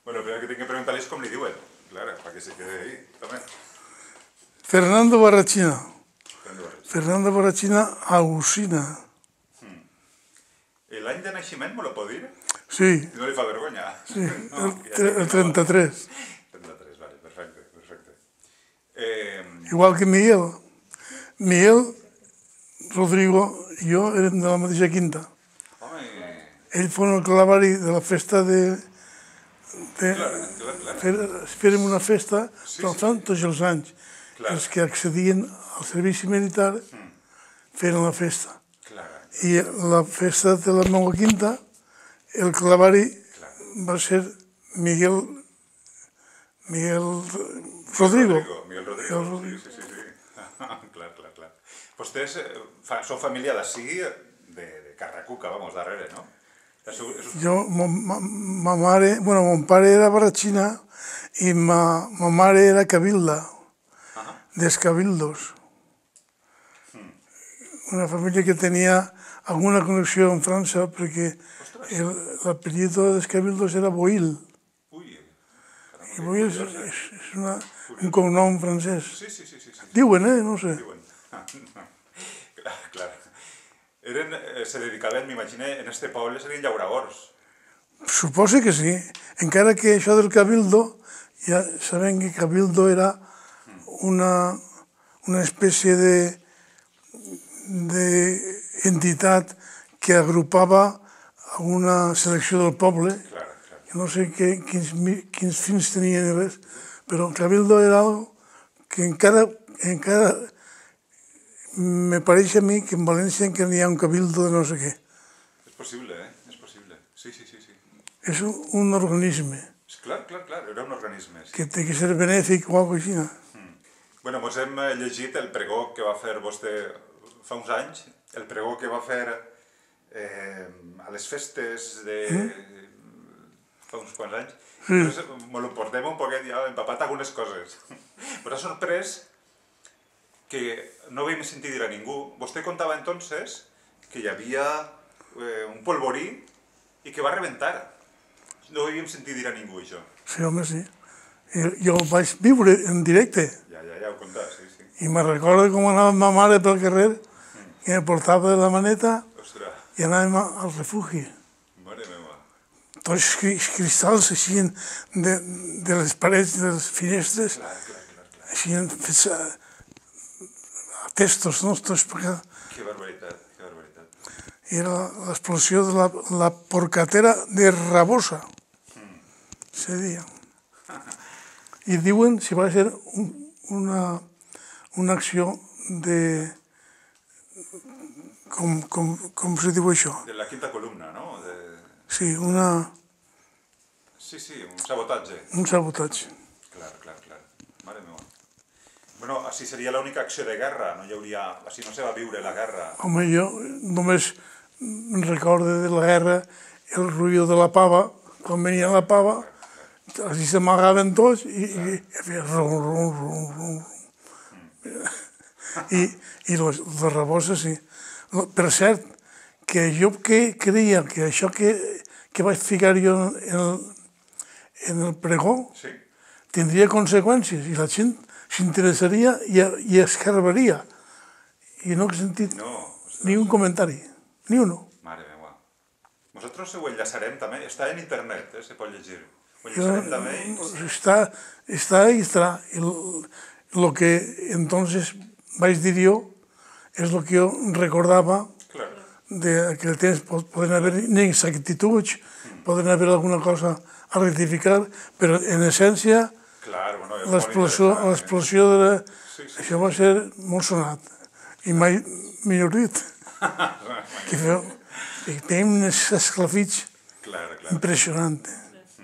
Bueno, el primer que tinc que preguntar és com li diuen. Clar, perquè se quede ahí, també. Fernando Barrachina. Fernando Barrachina Agusina. L'any de naixement me lo pot dir? Sí. No li fa vergonya. Sí, el 33. 33, vale, perfecte. Igual que Miguel. Miguel, Rodrigo i jo érem de la mateixa quinta. Home... Ell fou el clavari de la festa de... Fèrem una festa, però fan tots els anys. Els que accedien al servici militar feren la festa. I la festa de la meva quinta, el clavari va ser Miguel Rodrigo. Miguel Rodrigo, sí. Clar. Vostès són família d'ací, de Carracuca, vamos, darrere, no? Mon pare era Barrachina i ma mare era Cabilda, dels Cabildos. Una família que tenia alguna connexió amb França perquè l'apellido dels Cabildos era Boil. I Boil és un cognom francès. Diuen, no sé. Clar. Se dedicaven, m'imagino, en este poble serien llauradors. Suposo que sí. Encara que això del Cabildo, ja sabem que Cabildo era una espècie d'entitat que agrupava una selecció del poble. No sé quins fins tenien res, però el Cabildo era algo que encara me pareix a mi que en València encara n'hi ha un Cabildo de no sé què. És possible, és possible. Sí. És un organisme. Clar, era un organisme. Que té que ser benèfic o alguna cosa així. Bueno, ens hem llegit el pregó que va fer vostè fa uns anys, el pregó que va fer a les festes de fa uns quants anys. Me lo portem un poquet ja empapat algunes coses. Però ha sorprès que no havíem sentit dir a ningú. Vostè contava entonces que hi havia un polvorí i que va rebentar. No havíem sentit dir a ningú, això. Sí, home, sí. Jo ho vaig viure en directe. Ja ho contava, sí. I me recordo com anava ma mare pel carrer, que me portava de la maneta i anàvem al refugi. Mare meva. Tots els cristalls així de les parets de les finestres, així fets a testos nostres. Que barbaritat. Era l'explosió de la porcatera de Rabosa, se deia. I diuen si va ser una acció de... Com se diu això? De la quinta columna, no? Sí, una... Sí, un sabotatge. Un sabotatge. Clar. Mare meva. Bueno, així seria l'única acció de guerra, no hi hauria... Així no se va viure la guerra. Home, jo només recordo de la guerra el ruïdo de la pava, quan venia la pava, així s'amagaven tots i feia rum. I les raboses, sí. Per cert, que jo creia que això que vaig ficar jo en el pregó tindria conseqüències i la gent s'interessaria i escarbaria. I no he sentit ni un comentari, ni un. Mare meva. Nosaltres ho enllaçarem també, està en internet, se pot llegir. Ho enllaçarem també. Està ahí, está. Lo que entonces vaig dir jo és el que jo recordava d'aquell temps. Poden haver inexactituds, poden haver alguna cosa a rectificar, però en essència l'explosió de això va ser molt sonat i mai millor dit. Que tenim uns esclafits impressionants.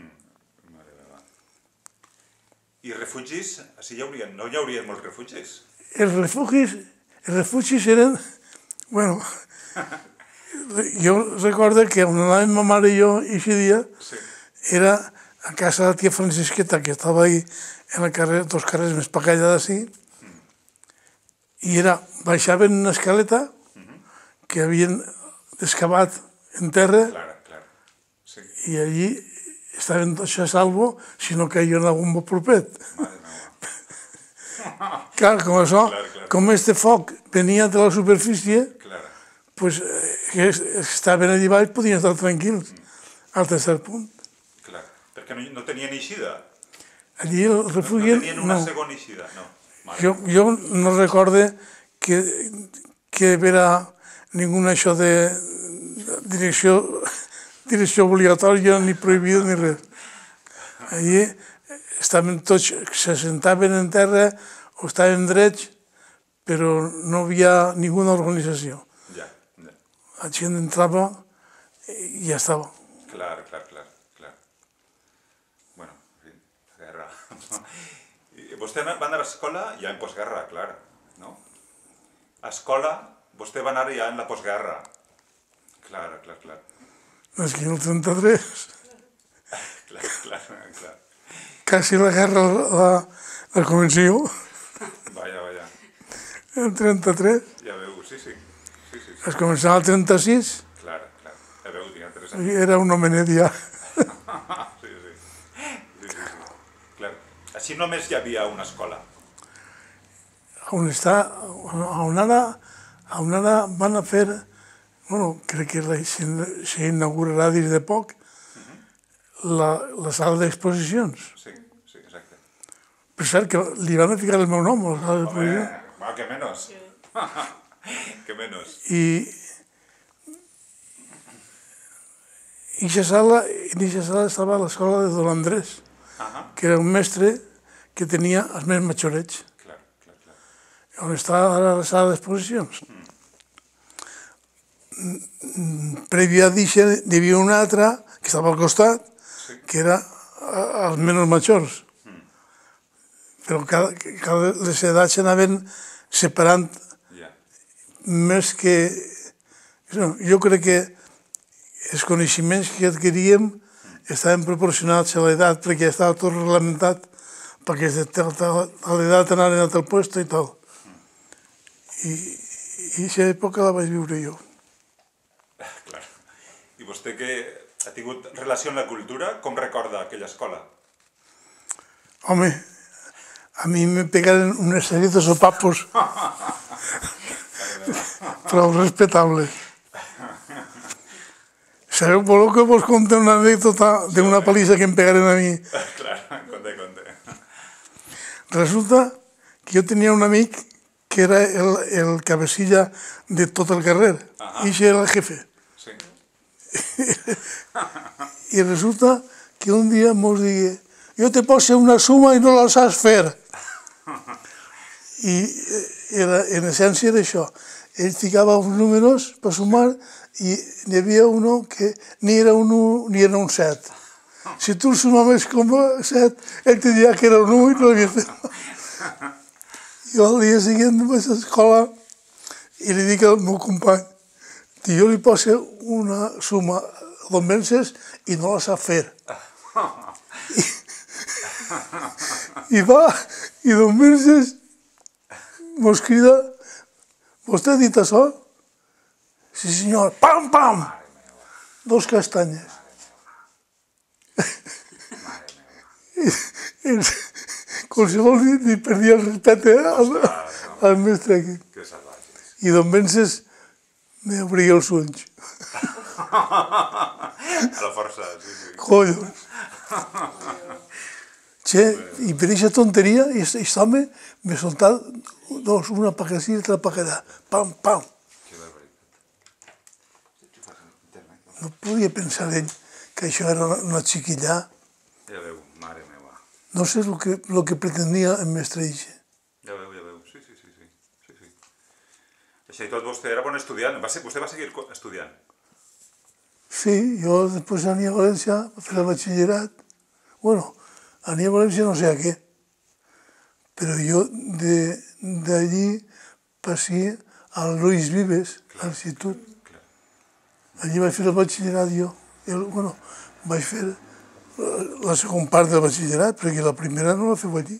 I refugis? No hi haurien molts refugis? Els refugis eren... Bueno, jo recordo que on anàvem ma mare i jo aquest dia era a casa de la tia Francisqueta, que estava ahí en el carrer, 2 carrers més per allà d'ací, i baixaven una escaleta que havien excavat en terra i allí estaven tots a salvo si no caien a un propet. Clar, com això, com este foc venia de la superfície, doncs els que estaven allà baix podien estar tranquils, al tercer punt. Clar, perquè no tenien eixida. Allí el refugi... No tenien una segona eixida, no. Jo no recorde que hi havia ninguna això de direcció obligatòria, ni prohibida, ni res. Allí estaven tots, s'assentaven en terra o estaven drets, però no hi havia ninguna organització. La gent entrava i ja estava. Clar. Bueno, en fi, guerra. Vostè va anar a escola ja en postguerra, clar, no? A escola, vostè va anar ja en la postguerra. Clar. És que en el 33. Clar. Quasi la guerra la començo. Vaja. El 33. Ja veu, sí. Es començava el 36. Clar. Ja veu, tinc 3 anys. Era un homenet ja. Sí. Clar. Així només hi havia una escola. On ara van a fer, crec que s'inaugurarà dins de poc, la sala d'exposicions. Sí, exacte. Per cert, que li van a ficar el meu nom a la sala d'exposicions. Home, que menos. Que menos. I en aquesta sala estava l'escola de Don Andrés, que era un mestre que tenia els més majorets. Clar. On estava ara la sala d'exposicions. Prèvia a això hi havia una altra que estava al costat, que era els menys majors. Però cada les edats s'anaven separant més que... Jo crec que els coneixements que adquiríem estaven proporcionats a l'edat, perquè estava tot reglamentat perquè a l'edat anaren a tal puesto i tal. I aquesta època la vaig viure jo. Clar. I vostè que ha tingut relació amb la cultura, com recorda aquella escola? Home, a mi me pegaren unes sèrie de sopapos prou respetables. Sabeu, voleu que vos conte una anècdota d'una palissa que em pegaren a mi? Clar, conte. Resulta que jo tenia un amic que era el cabecilla de tot el carrer. I ell era el jefe. Sí. I resulta que un dia mos digui jo te poso una suma i no la saps fer. I en essència era això. Ell ficava uns números per sumar i n'hi havia un que ni era un 1 ni era un 7. Si tu el sumaves com a 7, ell te diria que era un 1 i no l'havia fet. Jo al dia següent vaig a l'escola i li dic al meu company jo li poso una suma a Don Vences i no la sap fer. I va, i Don Vences mos crida vostè ha dit això? Sí senyor, pam, pam! 2 castanyes. Qualsevol li perdia el respecte al mestre aquí. I Don Vences m'obria els ulls. A la força, sí. Collons. Che, i per aquesta tonteria, aquest home me soltà una paca així i l'altra paca allà. Pam, pam. No podia pensar ell que això era una xiquilla. Ja veu, mare meva. No sé el que pretenia el mestre Ixe. Ja veu, sí. Això i tot, vostè era bon estudiant. Vostè va seguir estudiant? Sí, jo després ania a València a fer el batxillerat. Bueno, ania a València no sé a què. Però jo d'allí passé al Luis Vives, a l'institut. Allí vaig fer el batxillerat jo. Bueno, vaig fer la segona part del batxillerat, perquè la primera no la feu allí.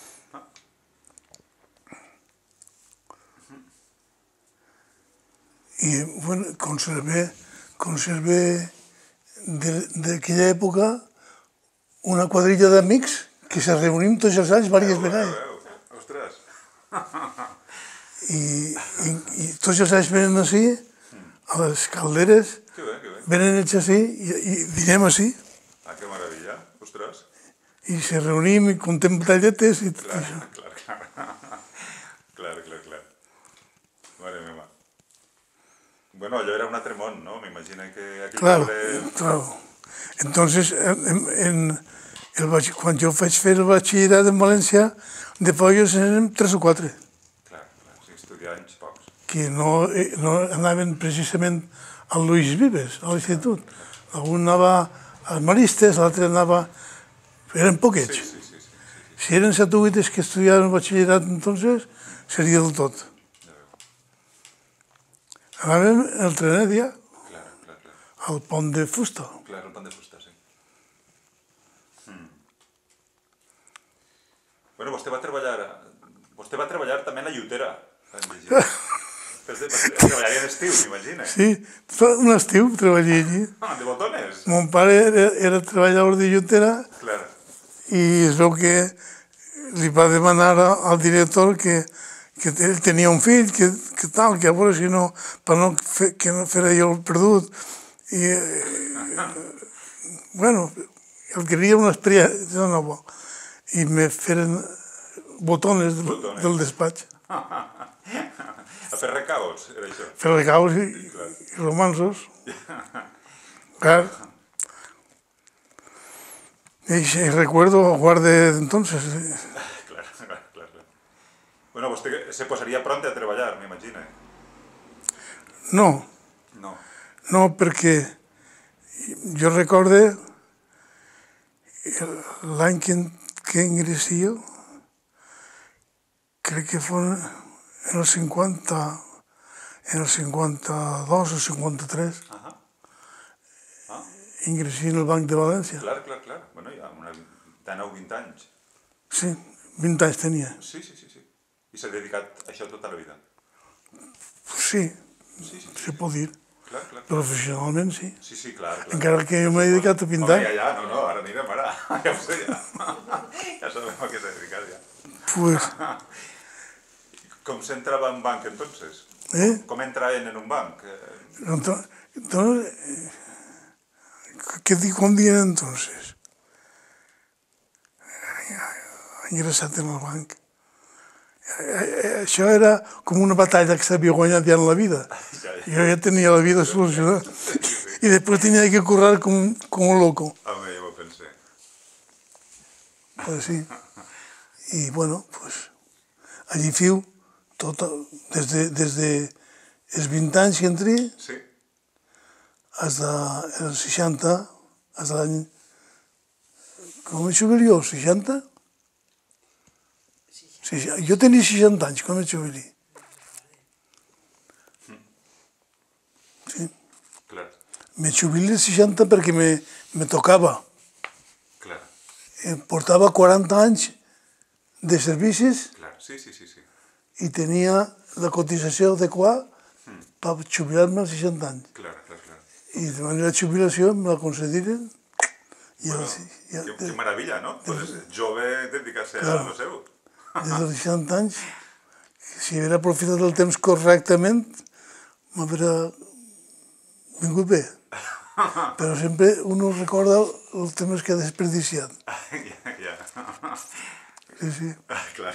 I, bueno, conservé d'aquella època una quadrilla d'amics que se reunim tots els anys diverses vegades. Ostres! I tots els anys venen així, a les calderes, venen ells així i dinem així. Ah, que meravella, ostres! I se reunim i contem talletes i tot això. Clar. Mare meva. Bueno, allò era un altre món, ¿no? M'imagino que aquí... Claro. Entonces, quan jo vaig fer el batxillerat en València, de pollos érem 3 o 4. Clar, sí, estudiants pocs. Que no anaven precisament al Luis Vives, a l'institut. Algun anava als Maristes, l'altre anava... Eren poquets. Sí. Si eren 7 o 8 que estudiaven batxillerat, entonces, seria del tot. Anàvem en el trenet ja, al pont de fusta. Clar, el pont de fusta, sí. Bueno, vostè va treballar també en la llutera. Treballaria en estiu, m'imagina. Sí, tot un estiu treballé allí. De botones? Mon pare era treballador de llutera i es veu que li va demanar al director que ell tenia un fill, que tal, que a veure si no, per no que no fera jo el perdut. I, bueno, el queria una experiència nova. I me feren botones del despatx. A fer recaus, era això? Fer recaus i romansos. Clar. Y recuerdo guardé de entonces. Claro. Bueno, vostè se posaria pronte a treballar, m'imagino. No. No, perquè jo recorde l'any que ingressé jo, crec que fue en el 50, en el 52 o 53. Ingressé en el Banc de València. Clar. Bueno, ja de 9-20 anys. Sí, 20 anys tenia. Sí. I s'ha dedicat a això tota la vida? Sí, se pot dir. Clar. Professionalment, sí. Sí, clar. Encara que jo m'he dedicat a pintar. Home, ja, no, ara anirem, ara. Ja ho sé, ja. Ja sabem a què s'ha dedicat, ja. Pues... Com s'entrava en banc, entonces? Com entraven en un banc? Entonces, com dien entonces? Ingressat en el banc. Això era com una batalla que s'havia guanyat ja en la vida. Jo ja tenia la vida solucionada. I després tenia que currar com un loco. Home, ja ho pensé. Pues sí. I bueno, pues, allí fiu, des de els 20 anys que entré, fins als 60, fins a l'any... Com vaig jubilar jo? 60? Jo tenia 60 anys quan vaig jubilar. Sí. Me jubilé als 60 perquè me tocava. Portava 40 anys de servicis i tenia la cotització adequada per jubilar-me als 60 anys. I de manera de jubilació me la concediren. Que meravella, no? Jove dedicar-se a lo seu. Des dels 60 anys, si haguera aprofitat el temps correctament, m'hauria vingut bé. Però sempre uno recorda els temps que ha desperdiciat. Sí. Clar.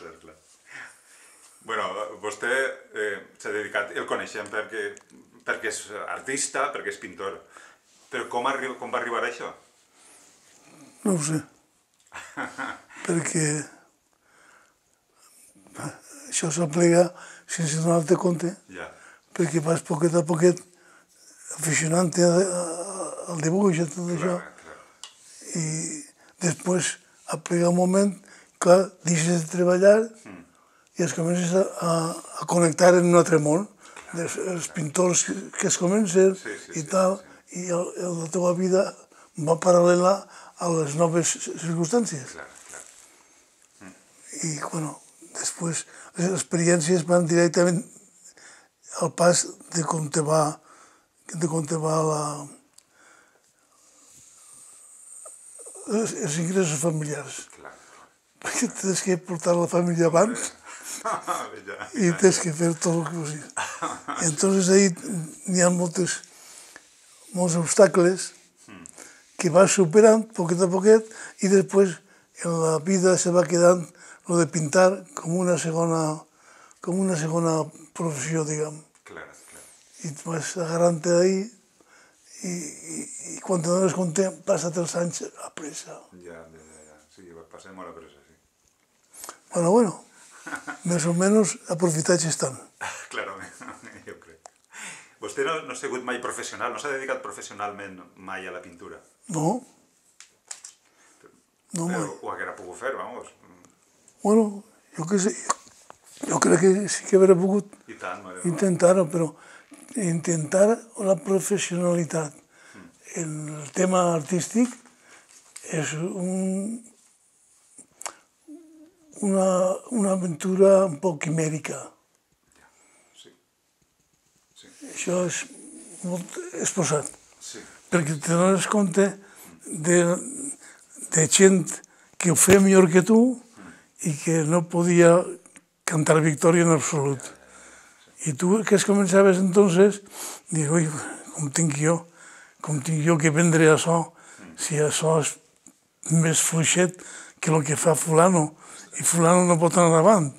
Bueno, vostè s'ha dedicat, el coneixem perquè és artista, perquè és pintor. Però com va arribar a això? No ho sé. Perquè això s'aplega sense donar-te compte, perquè vas poquet a poquet aficionant-te al dibuix i tot això. I després aplega un moment que deixes de treballar i es comences a connectar en un altre món. Els pintors que es comencen i tal, i la teva vida va paral·lela a les noves circumstàncies. I, bueno, després les experiències van directament al pas de com te va els ingressos familiars. Clar. Perquè tens que portar la família abans i tens que fer tot el que sigui. Entonces ahí n'hi ha molts obstacles que vas superant poquet a poquet i després en la vida se va quedant lo de pintar com una segona professió, diguem. Claro. I et vas agarrant-te d'ahí i quan te dones compte passa't els anys a pressa. Ja. Sí, passem molt a pressa, sí. Bueno, més o menys aprofitats estan. Clarament, jo crec. Vostè no ha sigut mai professional, no s'ha dedicat professionalment mai a la pintura? No. No mai. Però ho haguera pogut fer, vamos. Bueno, jo crec que sí que hauria pogut intentar-ho, però intentar la professionalitat en el tema artístic és una aventura un poc quimèrica. Sí. Això és molt exposat, Sí. perquè te dones compte de gent que ho feia millor que tu i que no podia cantar victòria en absolut. I tu que començaves entonces, dius, ui, com tinc jo que vendre això, si això és més fluixet que el que fa fulano, i fulano no pot anar avant.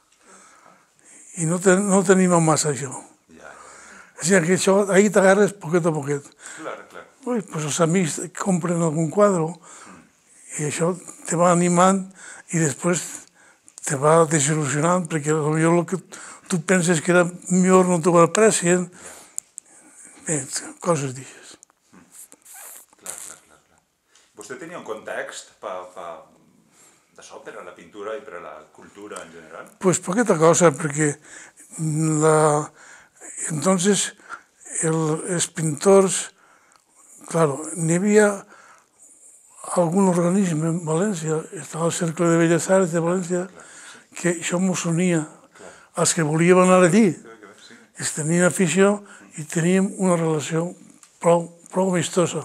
I no tenim massa això. O sigui que això, ahí t'agarres poquet a poquet. Clar. Ui, pues els amics compren algun quadre i això te va animant i després te va desil·lusionant perquè potser el que tu penses que era millor no t'ho aprecien. Bé, coses d'aixes. Clar. Vostè tenia un context d'això per a la pintura i per a la cultura en general? Pues poqueta cosa, perquè entonces els pintors, claro, n'hi havia algun organisme en València, estava el Cercle de Belles Arts de València, que això mos unia. Els que volíem anar allí, es tenien afició i teníem una relació prou amistosa.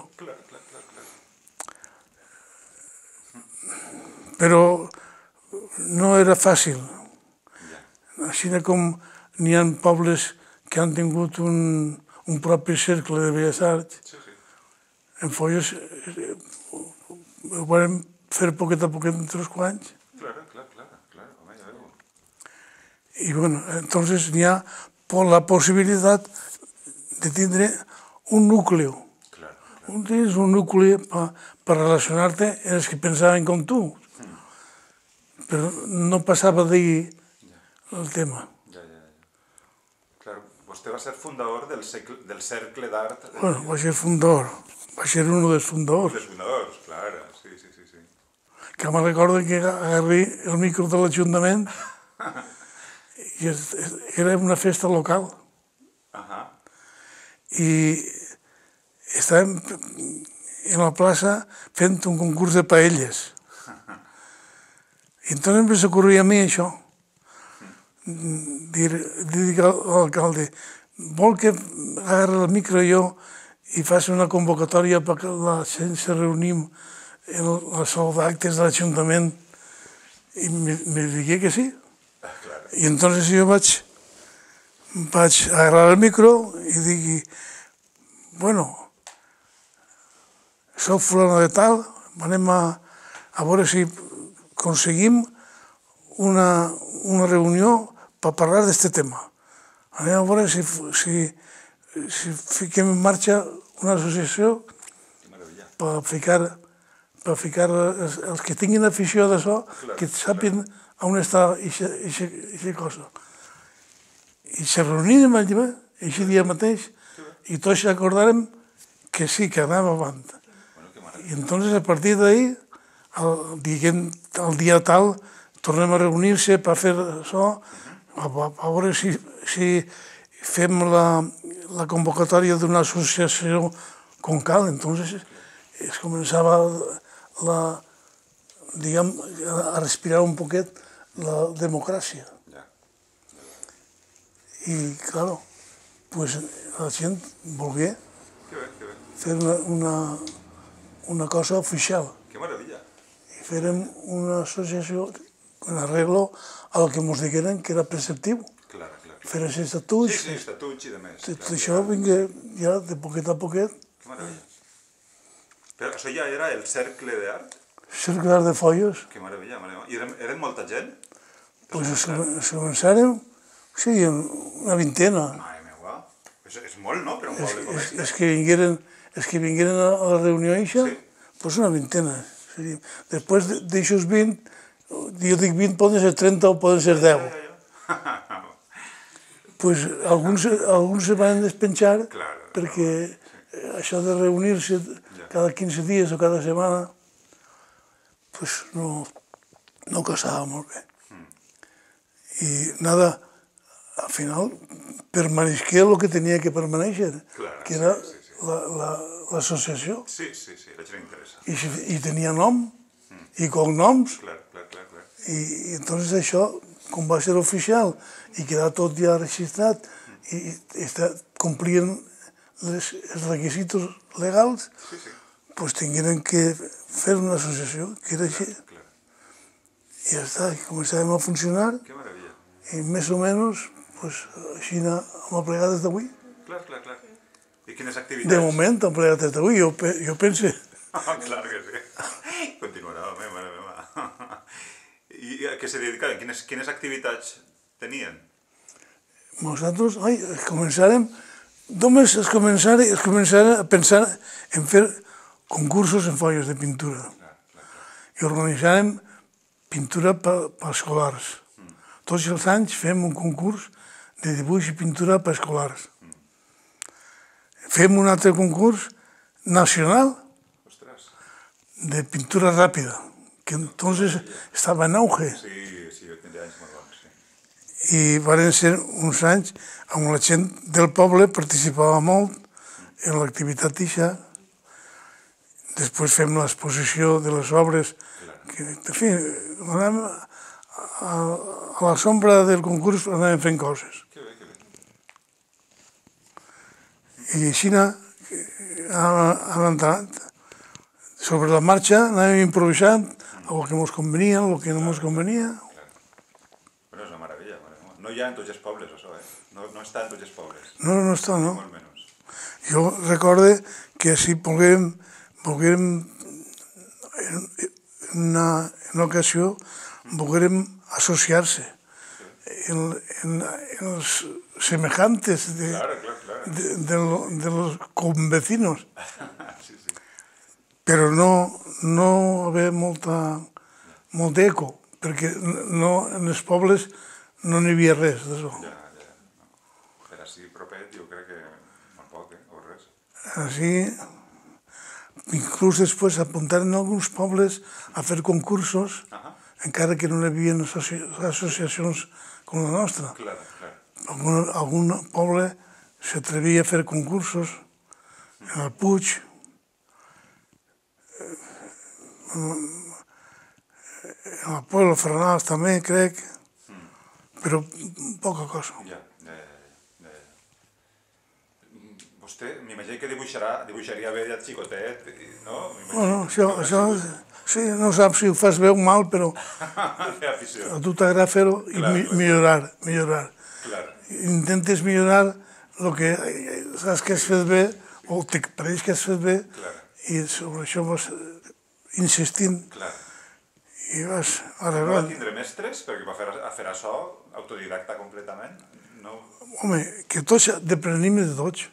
Però no era fàcil. Així com n'hi ha pobles que han tingut un propi cercle de Belles Arts, en Folles ho vam fer poquet a poquet entre uns quants. Clar, home, ja veu. I bueno, entonces n'hi ha la possibilitat de tindre un nucli. Tens un nucli per relacionar-te amb els que pensaven com tu. Però no passava d'ahir el tema. Clar, vostè va ser fundador del Cercle d'Art. Bueno, va ser fundador. Va ser un dels fundadors. Dels fundadors, clar, sí. Que me recordo que agarré el micro de l'Ajuntament i era una festa local. I estàvem en la plaça fent un concurs de paelles. I entonces me s'ocorria a mi això. Dir a l'alcalde, vol que agarri el micro jo i faci una convocatòria perquè la gent se reunim en la sala d'actes de l'Ajuntament? I me digué que sí. I entonces jo vaig agarrar el micro i digui, bueno, soc fulano de tal, anem a veure si aconseguim una reunió per parlar d'aquest tema. Anem a veure si fiquem en marxa una associació per ficar els que tinguin afició d'això, que sàpiguen on està aquesta cosa. I se reunirem allà, aquest dia mateix, i tots acordàrem que sí, que anàvem avant. I entonces a partir d'ahí, el dia tal, tornem a reunir-se per fer això, a veure si fem la convocatòria d'una associació com cal. Entonces es començava a respirar un poquet la democràcia. I, claro, pues la gent volgué fer una cosa oficial. Que maravilla. fèrem una associació en arreglo a lo que ens digueren que era preceptiu. Fer els estatuts. Sí, estatuts i de més. Tot això vinga ja de poquet a poquet. Que meravella. Però això ja era el cercle d'art? Cercle d'art de Foios. Que meravella, meravella. I eren molta gent? Pues es començàrem, sí, una vintena. Mare meva, és molt, no?, per un poble com aquest. Els que vingueren a la reunió eixa, pues una vintena. Després d'aixòs 20, jo dic 20, poden ser 30 o poden ser 10. Pues alguns se van despenjar perquè això de reunir-se cada 15 dies o cada setmana pues no casava molt bé. I nada, al final permanesqué el que tenia que permanèixer, que era l'associació. Sí, la gent interessa. I tenia nom i cognoms. Clar. I entonces això, com va ser oficial i quedar tot ja registrat i complien els requisits legals, pues tingueren que fer una associació, que era així. I ja està, començàvem a funcionar. Que meravella. I més o menys, pues, així amb aplegades d'avui. Clar. I quines activitats? De moment, aplegades d'avui, jo pense. Clar que sí. Continuarà, mare meva. I a què se dedicaven? Quines activitats tenien? Nosaltres, començàrem, només es començaren a pensar en fer concursos en folles de pintura. I organitzàrem pintura per escolars. Tots els anys fem un concurs de dibuix i pintura per escolars. Fem un altre concurs nacional de pintura ràpida, que entonces estava en auge. Sí, jo tenia anys molt bons, sí. I van ser uns anys on la gent del poble participava molt en l'activitat d'aixa. Després fem l'exposició de les obres, que, en fi, anàvem a la sombra del concurs anàvem fent coses. Que bé. I així anant sobre la marxa, anàvem improvisant el que ens convenia, el que no ens convenia. Però és una meravella. No hi ha en tots els pobles, això, No està en tots els pobles. No està, no. Molt menys. Jo recorde que si poguérem en una ocasió, poguérem associar-se en els semejantes de los convecinos. Però no haver molt eco, perquè en els pobles no n'hi havia res d'això. Per així propet jo crec que molt poc, o res. Així, inclús després apuntaren alguns pobles a fer concursos, encara que no hi havia associacions com la nostra. Algun poble s'atrevia a fer concursos en el Puig, en el Pueblo Fernández també, crec, però poca cosa. Vostè, m'imagino que dibuixaria bé de xicotet, no? Bueno, això sí, no saps si ho fas bé o mal, però a tu t'agrada fer-ho i millorar. Intentes millorar el que saps que has fet bé o te pareix que has fet bé i sobre això vas insistint i vas arreglant. No va tindre mestres perquè va fer això autodidacta completament? Home, que tots deprenim de tots.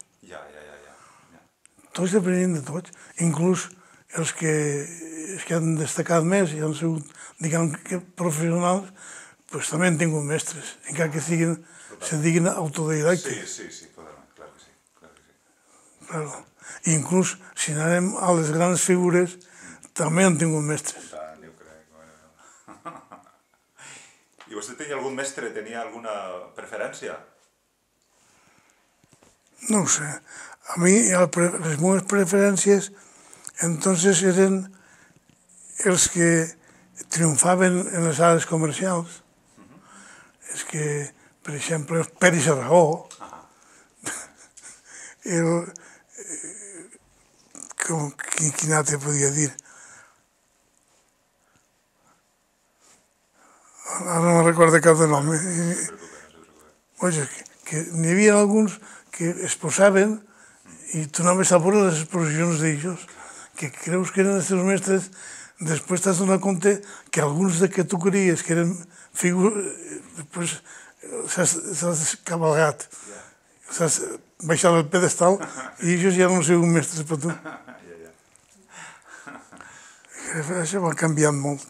Tots deprenim de tots, inclús els que han destacat més i han sigut, diguem que professionals, doncs també han tingut mestres, encara que se diguin autodidactes. Sí, totalment, clar que sí. Claro. I inclús si anem a les grans figures, també han tingut mestres. Tant, jo crec. I vostè tenia algun mestre, tenia alguna preferència? No ho sé. A mi, les meves preferències, entonces eren els que triomfaven en les sales comercials. És que, per exemple, Pere Sarragó, quin altre podia dir? ara no me'n recordo cap de nom. No se preocupe, no se preocupe. Oye, que n'hi havia alguns que es posaven i tu només sabores les exposicions d'ells, que creus que eren els teus mestres, després t'has donat compte que alguns de que tu creies que eren figures, després s'has cabalgat, s'has baixat el pedestal i ells ja no han sigut mestres per tu. Això va canviant molt.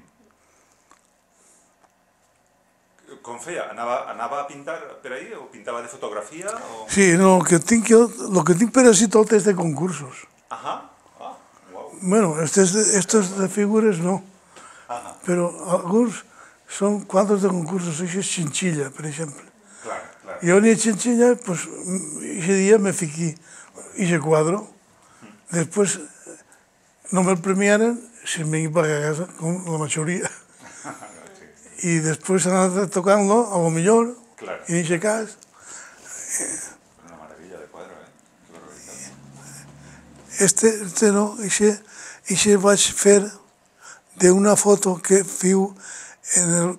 Com feia? Anava a pintar per ahí o pintava de fotografia? O... Sí, no, el que tinc jo, el que tinc per així tot és de concursos. Ajá, wow. Bueno, estos de figures no, però alguns són quadres de concursos, això és Chinchilla, per exemple. Claro, claro. Yo ni Chinchilla, pues ese día me fiqué, hice cuadro, después no me premiaron, se me iba a casa con la mayoría. Y después andaba tocando, a lo mejor, Claro. en ese caso. Una maravilla de cuadro, Qué barbaridad. Este no, ese vaig fer d'una foto que fiu en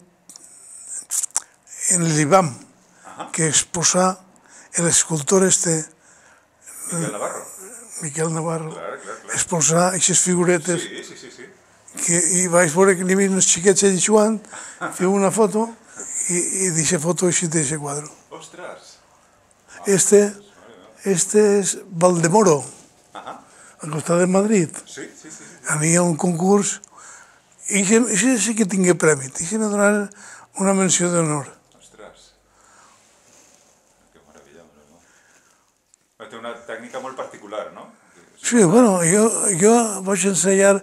el Libam, que exposà l'escultor Miquel Navarro. Miquel Navarro, Claro. exposà aquestes figuretes Sí. i vaig veure que n'hi havia uns xiquets allà jugant, feu una foto i d'aquesta foto així d'aquest quadre. Ostras. Este és Valdemoro, Ajá. al costat de Madrid. Sí. Hi havia un concurs i això sí que tingué premi, i me donaren una menció d'honor. Ostras. Qué maravilla, no? Té una tècnica molt particular, no? Sí, bueno, jo vaig ensenyar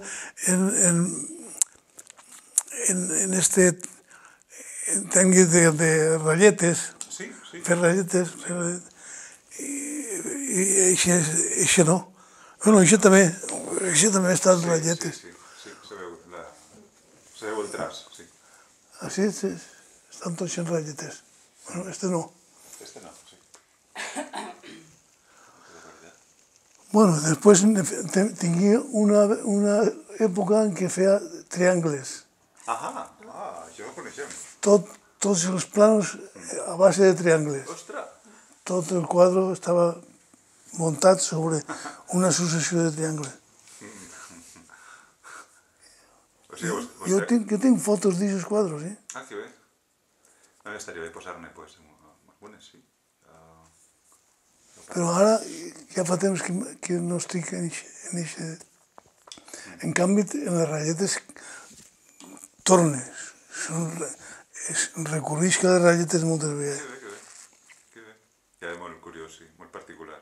en este tècnic de ratlletes, Sí. fer ratlletes, i això no. Bueno, això també està en ratlletes. Sí, se veu el traç, sí. Així estan tots en ratlletes. Bueno, este no. Este no, sí. Bueno, després tingué una època en què feia triangles. Ajá, això ho coneixem. Tots els planos a base de triangles. Ostres. Tot el quadre estava muntat sobre una successió de triangles. O sigui, Jo tinc fotos d'aquests quadres, eh? Que bé. Estaria bé posar-ne, pues, algunes, sí. Però ara ja fa temps que no estic en això. En canvi, en les ratlletes tornes. Recorrisc a les ratlletes moltes vegades. Que bé. Ja és molt curiós, sí, molt particular.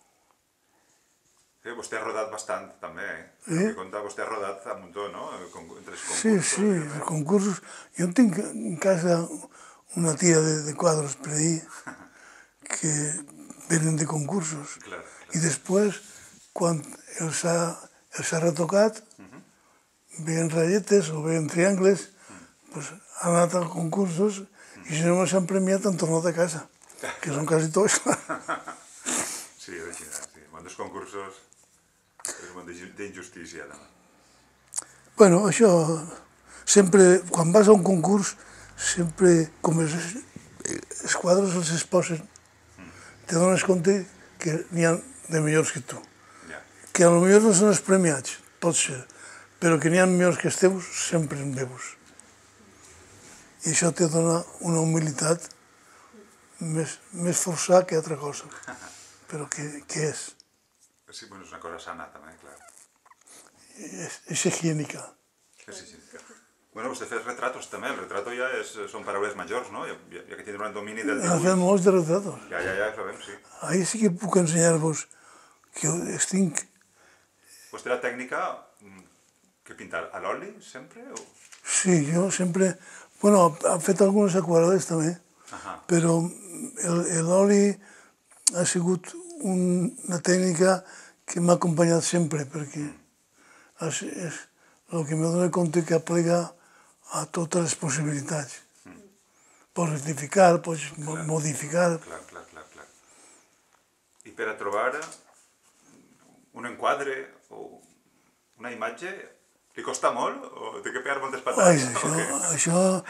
Vostè ha rodat bastant, també, eh? Conta, vostè ha rodat a muntó, no? Entre els concursos. Sí, els concursos. Jo tinc en casa una tia de quadres per ahí que venen de concursos. I després, quan els ha retocat, veien ratlletes o veien triangles, han anat a concursos i si no s'han premiat han tornat a casa, que són quasi tots. Sí, original, sí. El món dels concursos és un món d'injustícia, també. Bueno, això, sempre, quan vas a un concurs, sempre, com els quadres els exposen, te dones compte que n'hi ha de millors que tu. Que potser no són els premiats, pot ser, però que n'hi ha millors que els teus, sempre en veus. I això te dona una humilitat més forçada que altra cosa. Però què és? Sí, bueno, és una cosa sana, també, clar. És higiènica. És higiènica. Bueno, vostè fa retratos, també. El retrato ja són paraules majors, no? Ja que tindrà un domini del dibuix. Fem molts de retratos. Ja, sabem, sí. Ahí sí que puc ensenyar-vos que els tinc. Vostè la tècnica que pinta a l'oli, sempre? Sí, jo sempre... Bueno, he fet algunes aquarel·les també, però l'oli ha sigut una tècnica que m'ha acompanyat sempre, perquè és el que m'he donat compte que aplega a totes les possibilitats. Pots rectificar, pots modificar. Clar. I per a trobar un enquadre o una imatge, li costa molt o té que pegar moltes patades? Això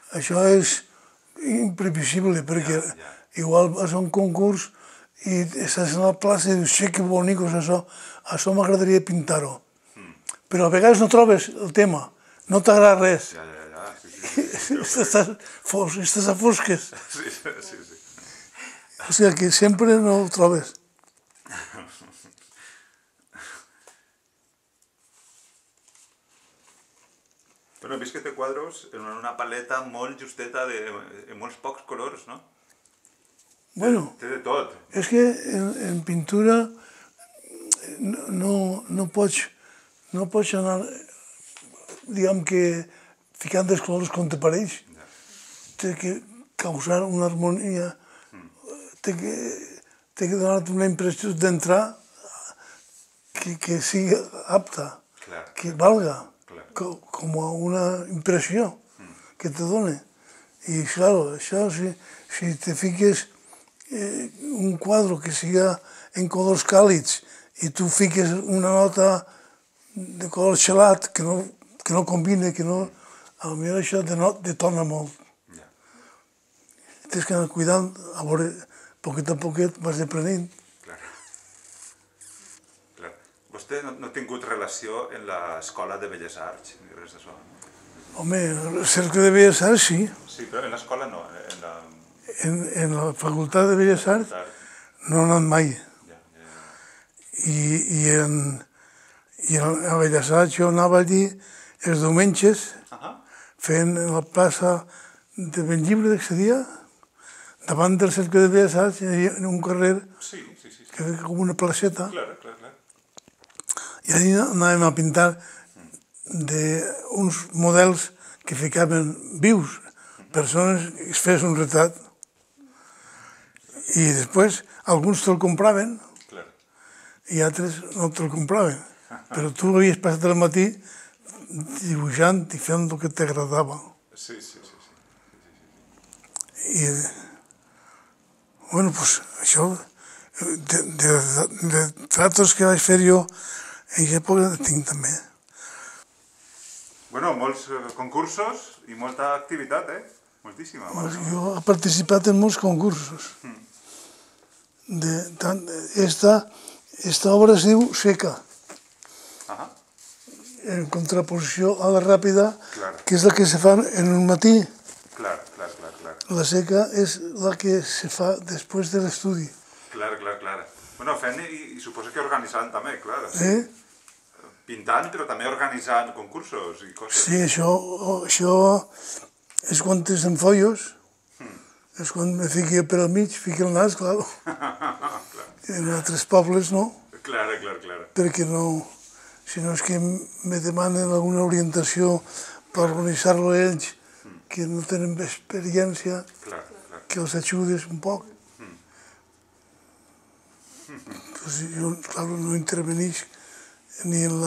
això és imprevisible, perquè igual vas a un concurs i estàs a la plaça i dius, sí, que bonic és això m'agradaria pintar-ho. Però a vegades no trobes el tema, no t'agrada res. Estàs a fosques. Sí. O sigui que sempre no ho trobes. Bueno, he vist que té quadros en una paleta molt justeta de molts pocs colors, no? Bueno, té de tot. És que en pintura no pots anar, diguem que, ficant els colors com te pareix. Té que causar una harmonia, té que donar una impressió d'entrar que sigui apta, que valga, com una impressió que te dona. I, clar, això, si te fiques un quadre que siga en colors càlids i tu fiques una nota de color xelat que no combina, a lo millor això detona molt. Tens que anar cuidant, a veure, poquet a poquet vas aprenent. Clar. Vostè no ha tingut relació en l'escola de Belles Arts, ni res d'això? Home, el Cercle de Belles Arts sí. Sí, però en l'escola no, En la Facultat de Belles Arts no he anat mai. I a Belles Arts jo anava allí els diumenges fent la plaça de Benllibre, que se dia, davant del Cercle de Belles Arts, hi havia un carrer que era com una placeta. I allí anàvem a pintar d'uns models que ficaven vius, persones que es fes un retrat. I després alguns te'l compraven i altres no te'l compraven. Però tu havies passat el matí dibuixant i fent el que t'agradava. Sí. I, bueno, doncs això, de tratos que vaig fer jo, en aquesta època tinc també. Bueno, molts concursos i molta activitat, Moltíssima. Jo he participat en molts concursos. Esta obra es diu Seca, en contraposició a la Ràpida, que és la que se fa en un matí. Clar. La Seca és la que se fa després de l'estudi. Clar. Bueno, fent i suposo que organitzant també, clar. Pintant, però també organitzant concursos i coses. Sí, això és quan tens en follos, és quan me fiqui per al mig, fiqui el nas, clar. En altres pobles no. Clar. Perquè no, si no és que me demanen alguna orientació per organitzar-lo ells, que no tenen experiència, que els ajudes un poc. Pues jo, clar, no intervenix ni en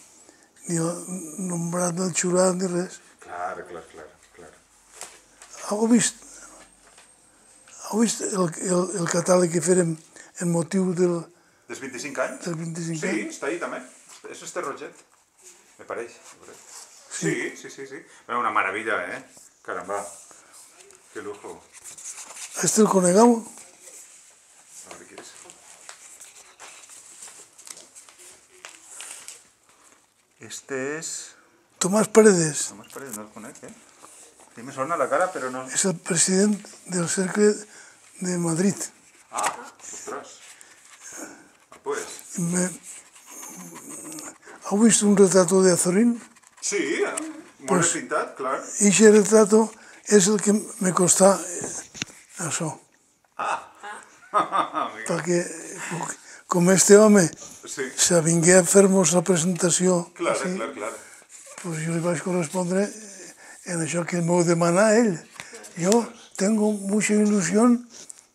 nombrat del jurat ni res. Clar. Heu vist el catàleg que fèrem en motiu dels 25 anys? Dels 25 Sí, anys? està ahí també. És este roget, me pareix. Sí. Bueno, una maravilla, Caramba. Qué lujo. Este el conegau? A ver qué es. Este es... Tomàs Paredes. Tomàs Paredes, no el conec, Sí me sona la cara, però no... És el president del Cercle de Madrid. Ostres. Pues... ¿Has visto un retrato de Azorín? Sí, molt ben pintat, clar. I aquest retrato és el que me costà això. Perquè com este home s'avingué a fer-nos la presentació, Clar. pues jo li vaig correspondre en això que m'ho demana ell. Yo tengo mucha ilusión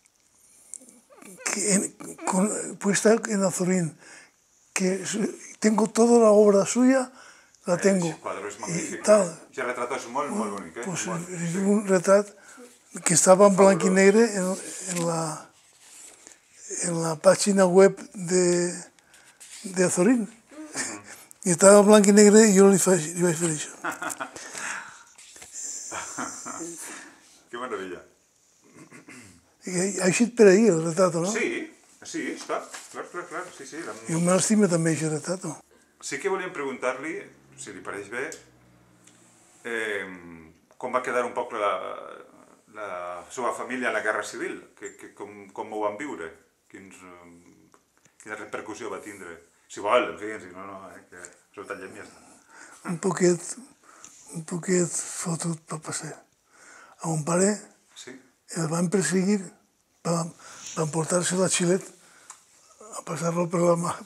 puesta en Azorín, que tengo toda la obra suya, la tengo. El quadre és magnífic. Aquest retrat és molt bonic, Pues és un retrat que estava en blanc i negre en la pàgina web de Azorín. I estava en blanc i negre i jo li vaig fer això. Que meravella. Ha eixit per ahir, el retrato, no? Sí, clar, sí. Jo me l'estima també, aquest retrato. Sí que volíem preguntar-li, si li pareix bé, com va quedar un poc la seva família en la Guerra Civil, com ho van viure, quina repercussió va tindre. Si vol, en fi, si no, que s'ho tallem i ja està. Un poquet fotut per passejar. A mon pare el van perseguir, van portar-se a Xilet a passar-lo per la mà.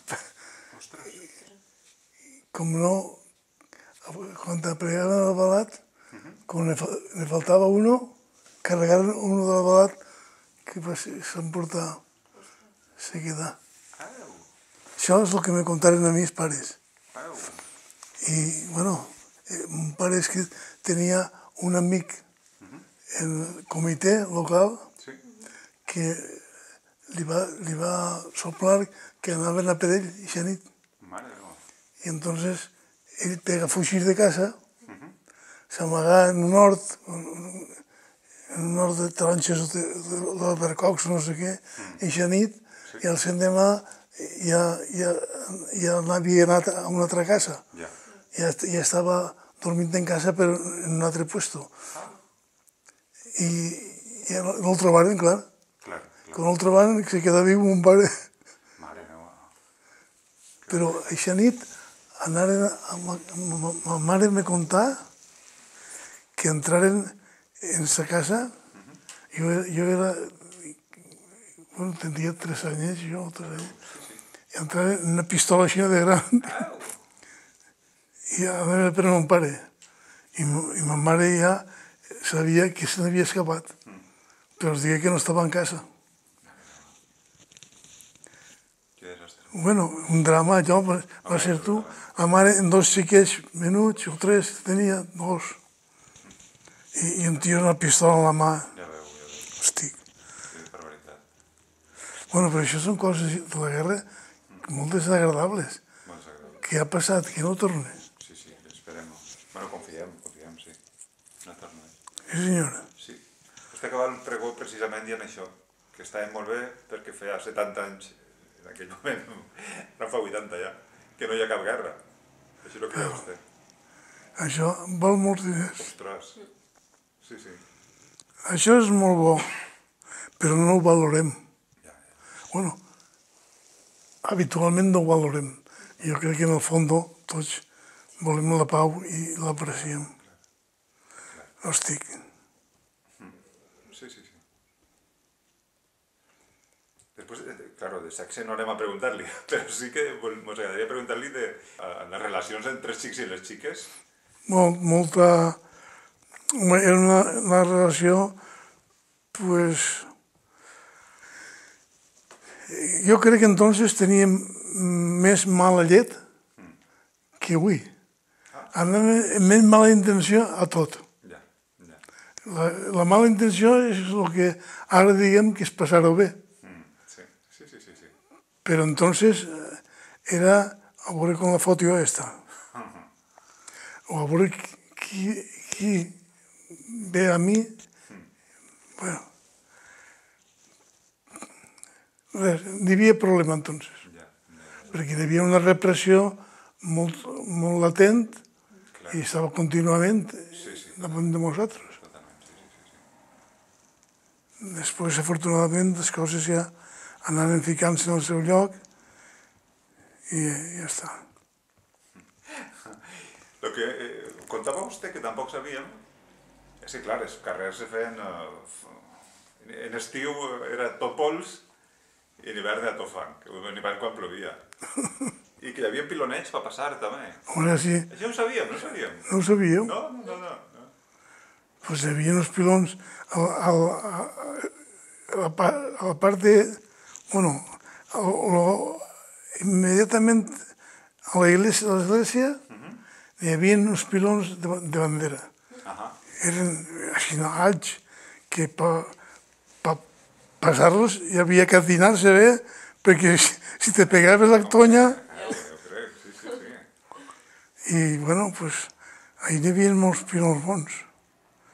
Com no, quan apregaven el balat, quan li faltava uno, carregaren uno del balat que s'emportar, se quedar. Això és el que me contaren a mi els pares. I, bueno, mon pare és que tenia un amic en el comitè local que li va soplar que anaven a per ell eixa nit. I entonces ell pega a fugir de casa, s'amagà en un hort de taronges d'albercocs, no sé què, eixa nit, i al l'endemà ja n'havia anat a una altra casa. Ja estava dormint en casa però en un altre puesto. I no el trobaren, clar. Quan el trobaren se quedà viu mon pare. Però eixa nit anaren, ma mare me contà que entraren en sa casa, jo era, bueno, tenia 3 anys, jo, 3 anys, i entraren en una pistola així de gran, i anaven per mon pare. I ma mare ja sabia que se n'havia escapat, però els digué que no estava en casa. Bueno, un drama, allò va ser tu. La mare en 2 xiquets menuts, o 3, tenia 2. I un tio amb una pistola a la mà. Hosti. Bueno, però això són coses de la guerra molt desagradables. Que ha passat, que no torna. Sí, esperem. Bueno, confiem, sí. No torna. Sí, senyora. Sí. Vostè acaba el pregó precisament dient això, que estava molt bé perquè feia 70 anys, en aquell moment, no fa 80 ja, que no hi ha cap guerra. Això és el que deia vostè. Això val molts diners. Ostres. Sí. Això és molt bo, però no ho valorem. Bueno, habitualment no ho valorem. Jo crec que en el fons tots volem la pau i l'apreciem. Hosti. Sí. Després, claro, de sexe no anem a preguntar-li, però sí que ens agradaria preguntar-li de les relacions entre els xics i les xiques. Molta... Era una relació, pues... Jo crec que entonces teníem més mala llet que avui. Anaven amb més mala intenció a tot. La mala intenció és el que ara diguem que és passar-ho bé. Sí. Però entonces era a veure com la foto jo esta. O a veure qui ve a mi. Bueno. Res, n'hi havia problema entonces. Perquè hi havia una repressió molt latent i estava contínuament davant de nosaltres. Després, afortunadament, les coses ja anaven ficant-se en el seu lloc i ja està. El que contava vostè, que tampoc sabíem, és que, clar, els carrers se feien... En estiu era tot pols i en hivern era tot fang, en hivern quan plovia. I que hi havia pilonets per passar, també. Home, sí. Això ho sabíem, no ho sabíem? No ho sabíeu? No. Pues hi havia uns pilons a la part de... Bueno, immediatament a l'església hi havia uns pilons de bandera. Eren així alts que per passar-los hi havia que atinar-se bé perquè si te pegaves la tonya... I, bueno, pues, ahí hi havia molts pilons bons.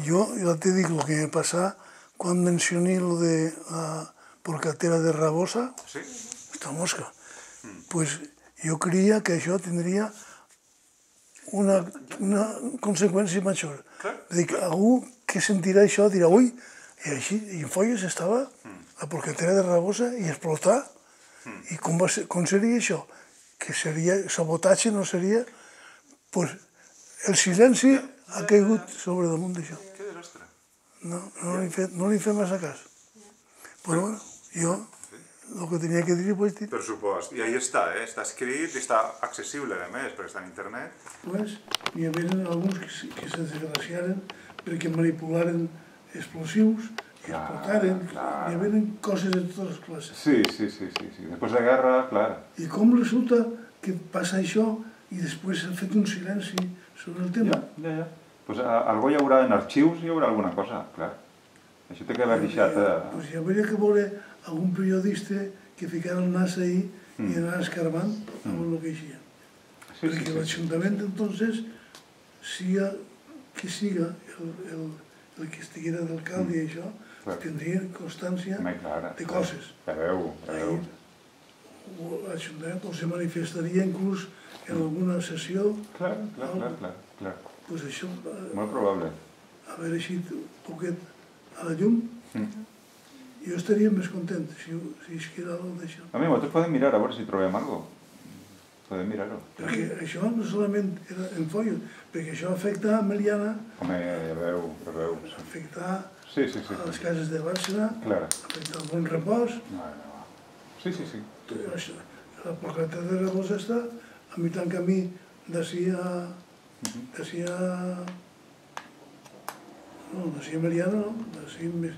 Yo ya te digo lo que me pasa cuando mencioné lo de la porcatera de Rabosa, Sí? esta mosca. Pues yo creía que això tindria una conseqüència major. Dic, algú que sentirà això dirà, ui, i així, i en Folles estava la porcatera de Rabosa i explotar. I com seria això? Que seria sabotatge, no seria? Pues el silenci ha caigut sobre damunt d'això. Que desastre. No li he fet massa cas. Però bueno, jo el que tenia que dir ho he dit. Per supost. I ahí està, està escrit i està accessible, a més, perquè està en internet. Pues, n'hi havia alguns que se desgraciaren perquè manipularen explosius i explotaren. Hi havia coses de totes les classes. Sí. Després de guerra, clar. I com resulta que passa això i després s'ha fet un silenci sobre el tema? Ja. Pues algú hi haurà en arxius, hi haurà alguna cosa, clar. Això té que haver deixat... Pues hi hauria que veure algun periodista que ficara el nas ahí i anar escarbant a veure el que eixia. Perquè l'Ajuntament, entonces, siga que siga el que estiguera d'alcalde i això, tindria constància de coses. Preveu. L'Ajuntament se manifestaria inclús en alguna sessió. Clar. Pues això... Molt probable. Haver eixit un poquet a la llum, jo estaria més content si isquera alguna d'això. A mi, nosaltres podem mirar a veure si trobem alguna cosa. Podem mirar-ho. Perquè això no solament era en Folles, perquè això afecta a Meliana, Home, ja veu. afecta a les cases de Bàrcena, afecta al Bon Repòs. Sí. La porcatera de Rabosa està a mitjan camí d'ací a... No, d'ací a Meliana no, d'ací més...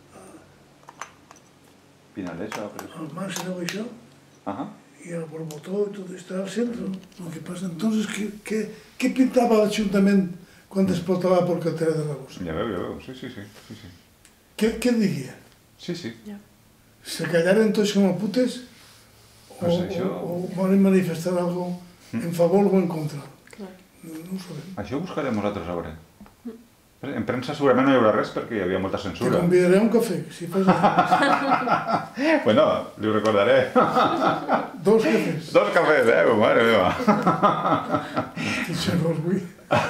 Pinalesa, al Màxera o això, i al Borbotó i tot està al centre. El que passa entonces, què pintava l'Ajuntament quan explotava la porcatera de Rabosa? Ja veu, sí. Què diria? Sí. Se callaren tots com a putes o van manifestar alguna cosa en favor o en contra? No ho sabem. Això ho buscarem nosaltres a veure. En premsa segurament no hi haurà res perquè hi havia molta censura. Te convidaré a un cafè, si fas... Bueno, li ho recordaré. 2 cafès. 2 cafès, mare meva. Estic xerros, avui.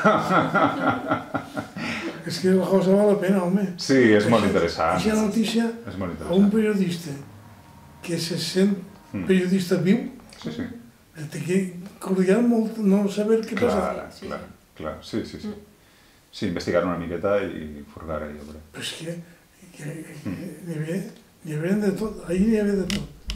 És que la cosa val la pena, home. Sí, és molt interessant. Aquesta notícia a un periodista que se sent periodista viu, té que cordiar molt, no saber què passa. Clar, sí. Sí, investigar una miqueta i furgar ahí, hombre. Però és que n'hi havia de tot, ahir n'hi havia de tot.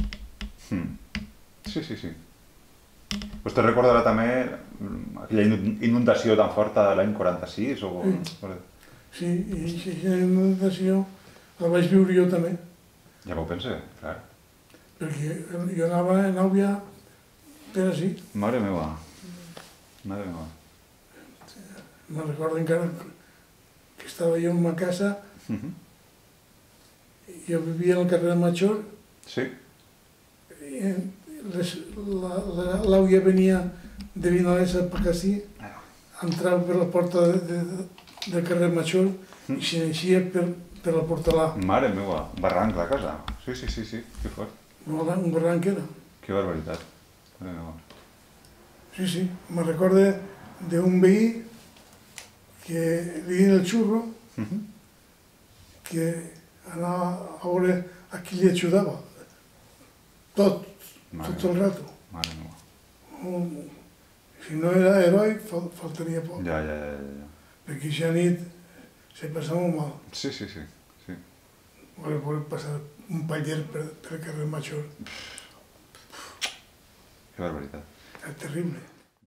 Sí. Pues te recordarà també aquella inundació tan forta de l'any 46 o... Sí, i aquesta inundació la vaig viure jo també. Ja m'ho pense, clar. Perquè jo anava en Àubia per ací. Mare meva. Me recordo encara que estava jo en una casa, jo vivia al carrer Major, l'àvia venia de Vinalesa per ací, entrava per la porta del carrer Major i s'eneixia per la Portalà. Mare meva, barranc de casa. Sí, que fort. Un barranc era. Que barbaritat. Sí, me recordo d'un veí que li deien el xurro, que anava a veure a qui li ajudava. Tot el rato. Mare meva. Si no era heroi, faltaria poc. Ja. Perquè aquesta nit se passava molt mal. Sí. Voler passar un paller per el carrer Major. Que barbaritat. Era terrible.